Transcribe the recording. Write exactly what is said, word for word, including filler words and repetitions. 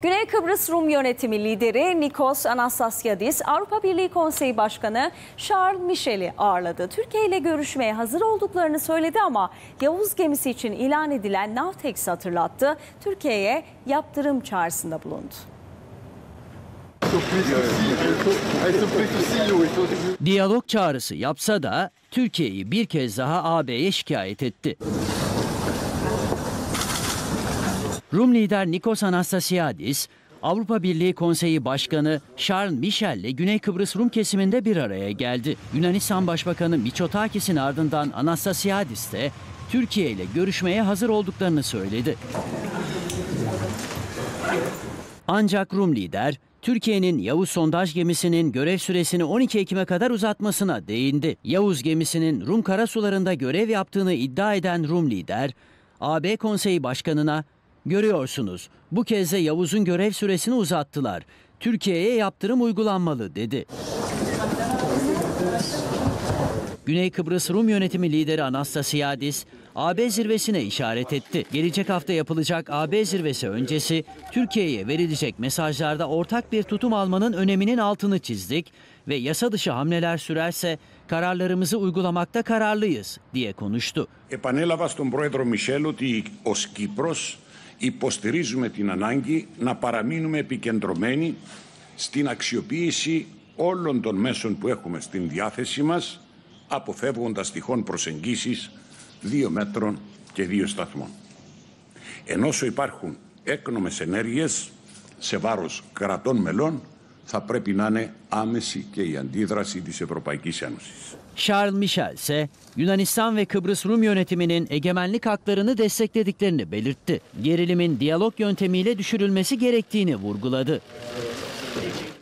Güney Kıbrıs Rum Yönetimi lideri Nikos Anastasiadis, Avrupa Birliği Konseyi Başkanı Charles Michel'i ağırladı. Türkiye ile görüşmeye hazır olduklarını söyledi ama Yavuz gemisi için ilan edilen Navtex'i hatırlattı. Türkiye'ye yaptırım çağrısında bulundu. Diyalog çağrısı yapsa da Türkiye'yi bir kez daha A B'ye şikayet etti. Rum lider Nikos Anastasiadis, Avrupa Birliği Konseyi Başkanı Charles Michel ile Güney Kıbrıs Rum kesiminde bir araya geldi. Yunanistan Başbakanı Mitsotakis'in ardından Anastasiadis de Türkiye ile görüşmeye hazır olduklarını söyledi. Ancak Rum lider, Türkiye'nin Yavuz sondaj gemisinin görev süresini on iki Ekim'e kadar uzatmasına değindi. Yavuz gemisinin Rum karasularında görev yaptığını iddia eden Rum lider, A B Konseyi Başkanı'na "Görüyorsunuz, bu kez de Yavuz'un görev süresini uzattılar. Türkiye'ye yaptırım uygulanmalı." dedi. Güney Kıbrıs Rum Yönetimi lideri Anastasiadis, A B zirvesine işaret etti. Gelecek hafta yapılacak A B zirvesi öncesi Türkiye'ye verilecek mesajlarda ortak bir tutum almanın öneminin altını çizdik ve yasa dışı hamleler sürerse kararlarımızı uygulamakta kararlıyız diye konuştu. Επανέλαβα στον πρόεδρο Μισελ ότι ως Κύπρος υποστηρίζουμε την ανάγκη να παραμείνουμε επικεντρωμένοι στην αξιοποίηση όλων των μέσων που έχουμε στην διάθεση μας, αποφεύγοντας τυχόν προσεγγίσεις δύο μέτρων και δύο σταθμών. Ενώ όσο υπάρχουν έκνομες ενέργειες σε βάρος κρατών μελών, θα πρέπει να είναι άμεση και η αντίδραση της Ευρωπαϊκής Ένωσης. Charles Michel ise Yunanistan ve Kıbrıs Rum yönetiminin egemenlik haklarını desteklediklerini belirtti. Gerilimin diyalog yöntemiyle düşürülmesi gerektiğini vurguladı.